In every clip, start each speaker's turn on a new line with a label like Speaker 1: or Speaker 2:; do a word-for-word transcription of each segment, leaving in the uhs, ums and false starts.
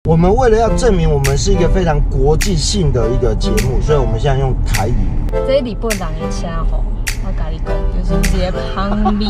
Speaker 1: 我们为了要证明我们是一个非常国际性的一个节目，所以我们现在用台语。
Speaker 2: 这日本人的车吼，我跟你讲，就是一个香味。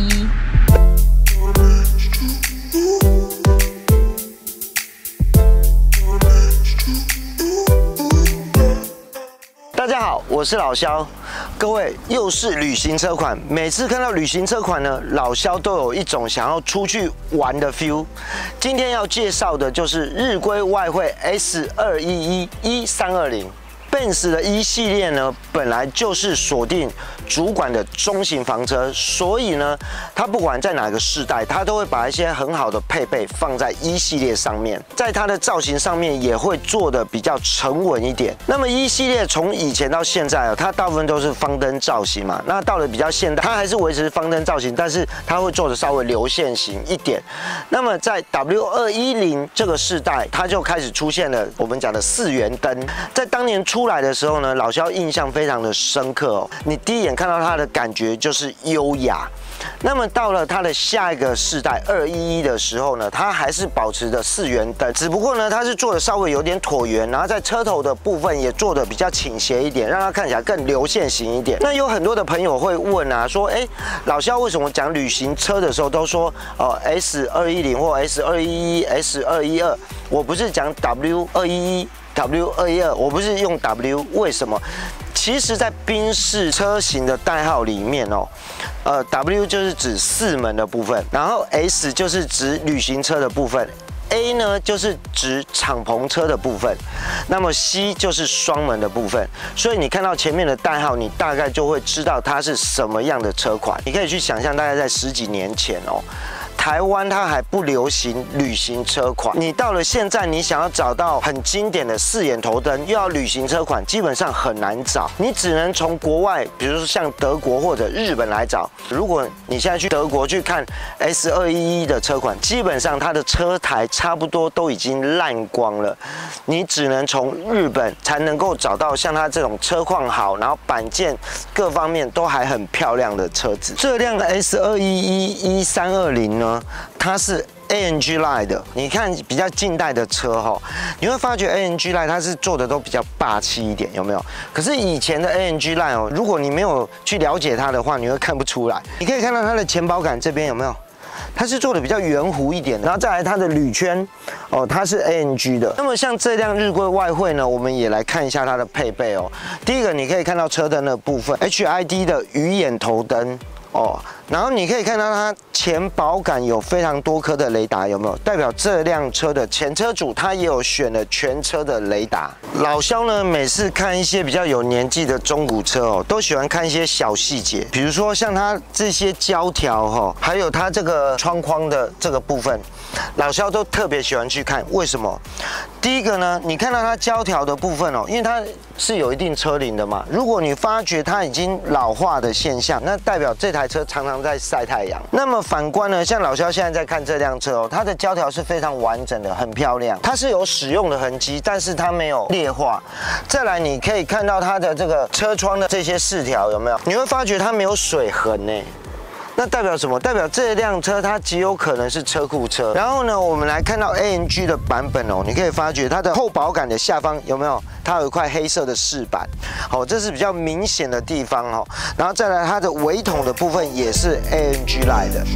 Speaker 1: 大家好，我是老肖。各位，又是旅行车款。每次看到旅行车款呢，老肖都有一种想要出去玩的 feel。今天要介绍的就是日规外汇 S 二一一一三二零。Benz 的一系列呢，本来就是锁定主管的中型房车，所以呢，它不管在哪个世代，它都会把一些很好的配备放在一系列上面，在它的造型上面也会做的比较沉稳一点。那么一系列从以前到现在啊，它大部分都是方灯造型嘛，那到了比较现代，它还是维持方灯造型，但是它会做的稍微流线型一点。那么在 W 二一零这个世代，它就开始出现了我们讲的四元灯，在当年出来的时候呢，老肖印象非常的深刻哦。你第一眼看到它的感觉就是优雅。那么到了它的下一个世代二一一的时候呢，它还是保持着四元灯，只不过呢，它是做的稍微有点椭圆，然后在车头的部分也做的比较倾斜一点，让它看起来更流线型一点。那有很多的朋友会问啊，说，哎，老肖为什么讲旅行车的时候都说哦 S 二一零或 S 二一一、S 二一二，我不是讲 W 二一一。W 二一二，我不是用 W， 为什么？其实，在宾士车型的代号里面哦，呃 ，W 就是指四门的部分，然后 S 就是指旅行车的部分。A 呢就是指敞篷车的部分，那么 C 就是双门的部分，所以你看到前面的代号，你大概就会知道它是什么样的车款。你可以去想象，大概在十几年前哦，台湾它还不流行旅行车款，你到了现在，你想要找到很经典的四眼头灯，又要旅行车款，基本上很难找，你只能从国外，比如说像德国或者日本来找。如果你现在去德国去看 S 二一一的车款，基本上它的车台差不多都已经烂光了，你只能从日本才能够找到像它这种车况好，然后板件各方面都还很漂亮的车子。这辆 S 二一一一三二零呢，它是 A M G Line 的。你看比较近代的车哈，你会发觉 A M G Line 它是做的都比较霸气一点，有没有？可是以前的 A M G Line 哦，如果你没有去了解它的话，你会看不出来。你可以看到它的前保杆这边有没有？它是做的比较圆弧一点的，然后再来它的铝圈，哦，它是 A M G 的。那么像这辆日规外汇呢，我们也来看一下它的配备哦。第一个，你可以看到车灯的部分 ，H I D 的鱼眼头灯。哦，然后你可以看到它前保杆有非常多颗的雷达，有没有？代表这辆车的前车主他也有选了全车的雷达。老肖呢，每次看一些比较有年纪的中古车哦，都喜欢看一些小细节，比如说像它这些胶条哈，还有它这个窗框的这个部分，老肖都特别喜欢去看。为什么？第一个呢，你看到它胶条的部分哦，因为它是有一定车龄的嘛。如果你发觉它已经老化的现象，那代表这台车常常在晒太阳。那么反观呢，像老肖现在在看这辆车哦，它的胶条是非常完整的，很漂亮。它是有使用的痕迹，但是它没有劣化。再来，你可以看到它的这个车窗的这些饰条有没有？你会发觉它没有水痕呢。那代表什么？代表这辆车它极有可能是车库车。然后呢，我们来看到 A M G 的版本哦，你可以发觉它的后保杆的下方有没有？它有一块黑色的饰板，好，这是比较明显的地方哦。然后再来它的尾筒的部分也是 A M G 来的。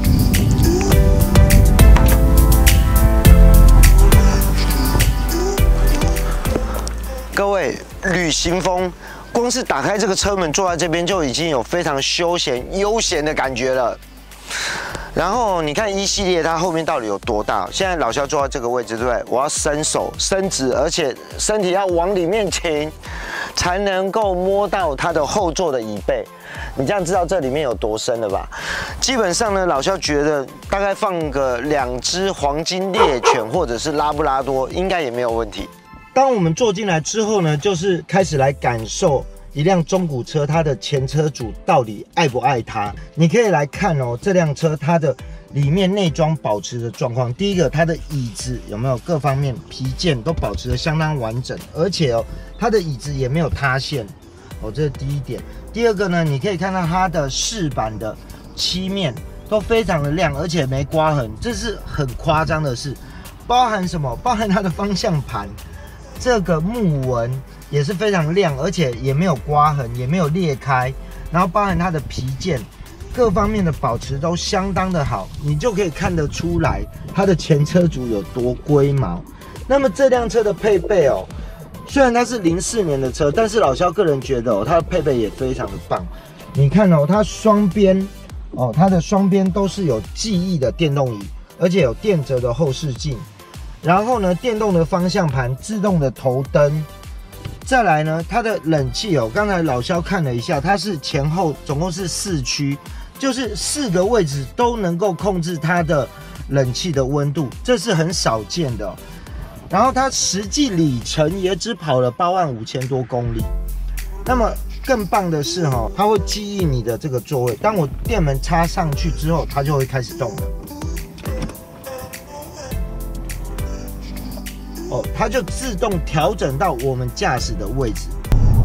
Speaker 1: 各位，旅行风。光是打开这个车门，坐在这边就已经有非常休闲、悠闲的感觉了。然后你看一系列它后面到底有多大？现在老肖坐在这个位置，对不对？我要伸手伸直，而且身体要往里面倾，才能够摸到它的后座的椅背。你这样知道这里面有多深了吧？基本上呢，老肖觉得大概放个两只黄金猎犬或者是拉布拉多，应该也没有问题。当我们坐进来之后呢，就是开始来感受一辆中古车，它的前车主到底爱不爱它。你可以来看哦，这辆车它的里面内装保持的状况。第一个，它的椅子有没有各方面皮件都保持得相当完整，而且哦，它的椅子也没有塌陷哦，这是第一点。第二个呢，你可以看到它的饰板的漆面都非常的亮，而且没刮痕，这是很夸张的事。 包含什么？包含它的方向盘，这个木纹也是非常亮，而且也没有刮痕，也没有裂开。然后包含它的皮件，各方面的保持都相当的好，你就可以看得出来它的前车主有多龟毛。那么这辆车的配备哦，虽然它是零四年的车，但是老肖个人觉得哦，它的配备也非常的棒。你看哦，它双边哦，它的双边都是有记忆的电动椅，而且有电折的后视镜。然后呢，电动的方向盘，自动的头灯。再来呢，它的冷气哦，刚才老肖看了一下，它是前后总共是四区，就是四个位置都能够控制它的冷气的温度，这是很少见的哦。然后它实际里程也只跑了八万五千多公里。那么更棒的是哈、哦，它会记忆你的这个座位，当我电门插上去之后，它就会开始动了。哦，它就自动调整到我们驾驶的位置。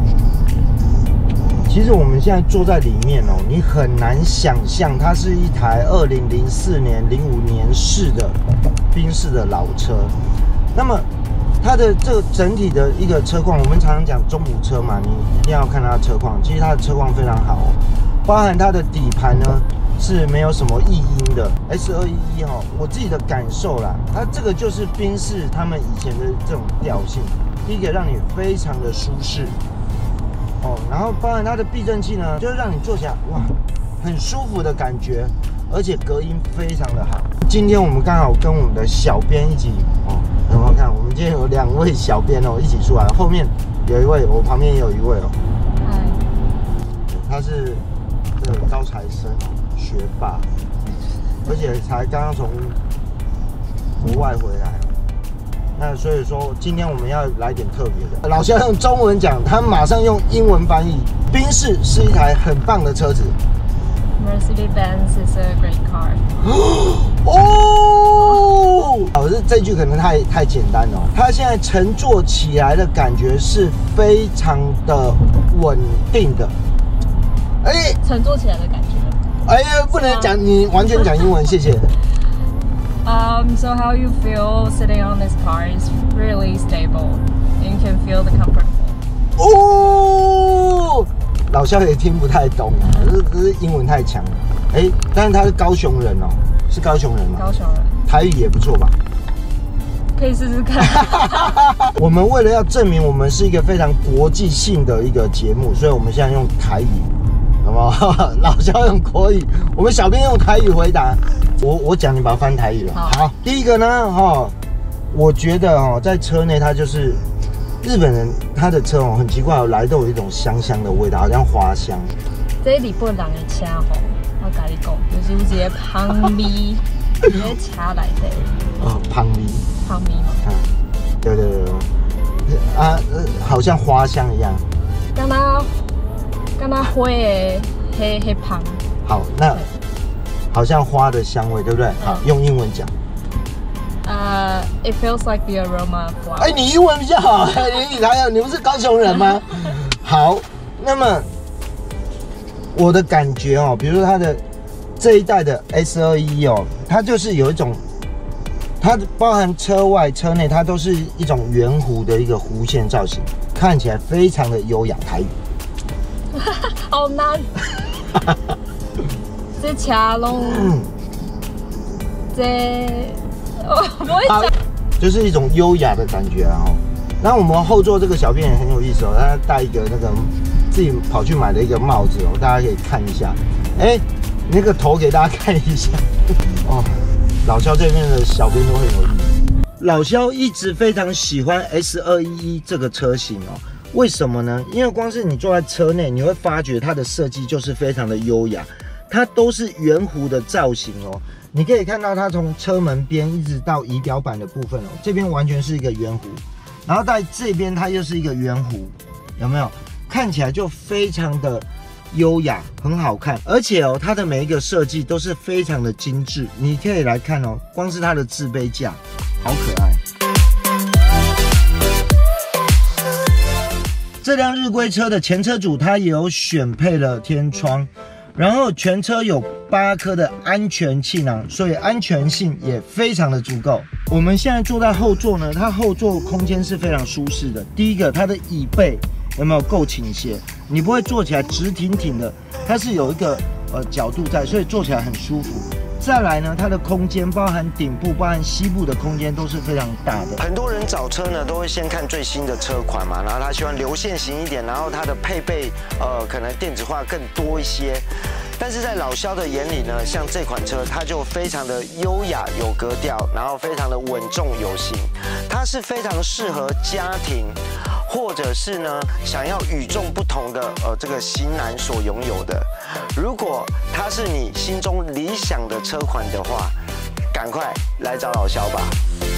Speaker 1: 其实我们现在坐在里面哦，你很难想象它是一台二零零四年、零五年式的宾士的老车。那么它的这个整体的一个车况，我们常常讲中古车嘛，你一定要看它的车况。其实它的车况非常好哦，包含它的底盘呢是没有什么异音的。S 二一一哦，我自己的感受啦，它这个就是宾士他们以前的这种调性。第一个让你非常的舒适哦，然后包含它的避震器呢，就是让你坐起来哇很舒服的感觉，而且隔音非常的好。今天我们刚好跟我们的小编一起哦。很好看，我们今天有两位小编哦一起出来，后面有一位，我旁边也有一位哦。嗨，他是这个高材生哦，学霸，而且才刚刚从国外回来。那所以说，今天我们要来点特别的。老肖用中文讲，他马上用英文翻译。宾士是一台很棒的车子。
Speaker 2: Mercedes-Benz is a great car.
Speaker 1: 哦，哦，这这句可能太太简单了。它现在乘坐起来的感觉是非常的稳定的。哎，
Speaker 2: 乘坐起来的感觉。
Speaker 1: 哎呀，不能讲，你完全讲英文，谢谢。
Speaker 2: Um, so how you feel sitting on this car is really stable, and you can feel the comfortable.
Speaker 1: 哦。老肖也听不太懂，可是可是英文太强了。哎、欸，但是他是高雄人哦，是高雄人吗？
Speaker 2: 高雄人，
Speaker 1: 台语也不错吧？
Speaker 2: 可以试试看。
Speaker 1: 我们为了要证明我们是一个非常国际性的一个节目，所以我们现在用台语，好不好？老肖用国语，我们小编用台语回答。我我讲，你把它翻台语了。好，好第一个呢，哈，我觉得哈，在车内它就是。日本人他的车哦很奇怪哦，来都有一种香香的味道，好像花香。
Speaker 2: 这日本人的车吼，我跟你讲，就是有一个香味在车内底。
Speaker 1: 哦，香味。
Speaker 2: 香味嘛。
Speaker 1: 啊，对对对对。啊，好像花香一样。
Speaker 2: 敢若敢若花的黑黑香。
Speaker 1: 好，那好像花的香味，对不对？好，嗯、用英文讲。
Speaker 2: Uh, it feels like the aroma of flowers.
Speaker 1: 哎，你英文比较好，你还有，你不是高雄人吗？好，那么我的感觉哦，比如说它的这一代的 S 二一一哦，它就是有一种，它包含车外、车内，它都是一种圆弧的一个弧线造型，看起来非常的优雅。台语，
Speaker 2: 好难。这车拢，这。我不会讲，
Speaker 1: 就是一种优雅的感觉啊。然后我们后座这个小编也很有意思哦，他戴一个那个自己跑去买的一个帽子哦，大家可以看一下。哎，那个头给大家看一下哦。老肖这边的小编都很有意思。老肖一直非常喜欢 S 二一一这个车型哦，为什么呢？因为光是你坐在车内，你会发觉它的设计就是非常的优雅，它都是圆弧的造型哦。你可以看到它从车门边一直到仪表板的部分哦，这边完全是一个圆弧，然后在这边它又是一个圆弧，有没有？看起来就非常的优雅，很好看，而且哦，它的每一个设计都是非常的精致。你可以来看哦，光是它的置杯架，好可爱。这辆日规车的前车主它也有选配了天窗。 然后全车有八颗的安全气囊，所以安全性也非常的足够。我们现在坐在后座呢，它后座空间是非常舒适的。第一个，它的椅背有没有够倾斜？你不会坐起来直挺挺的，它是有一个呃角度在，所以坐起来很舒服。再来呢，它的空间包含顶部、包含膝部的空间都是非常大的。很多人找车呢，都会先看最新的车款嘛，然后他喜欢流线型一点，然后它的配备呃可能电子化更多一些。但是在老萧的眼里呢，像这款车，它就非常的优雅有格调，然后非常的稳重有型，它是非常适合家庭，或者是呢想要与众不同的呃这个型男所拥有的。如果它是你心中理想的车款的话，赶快来找老萧吧。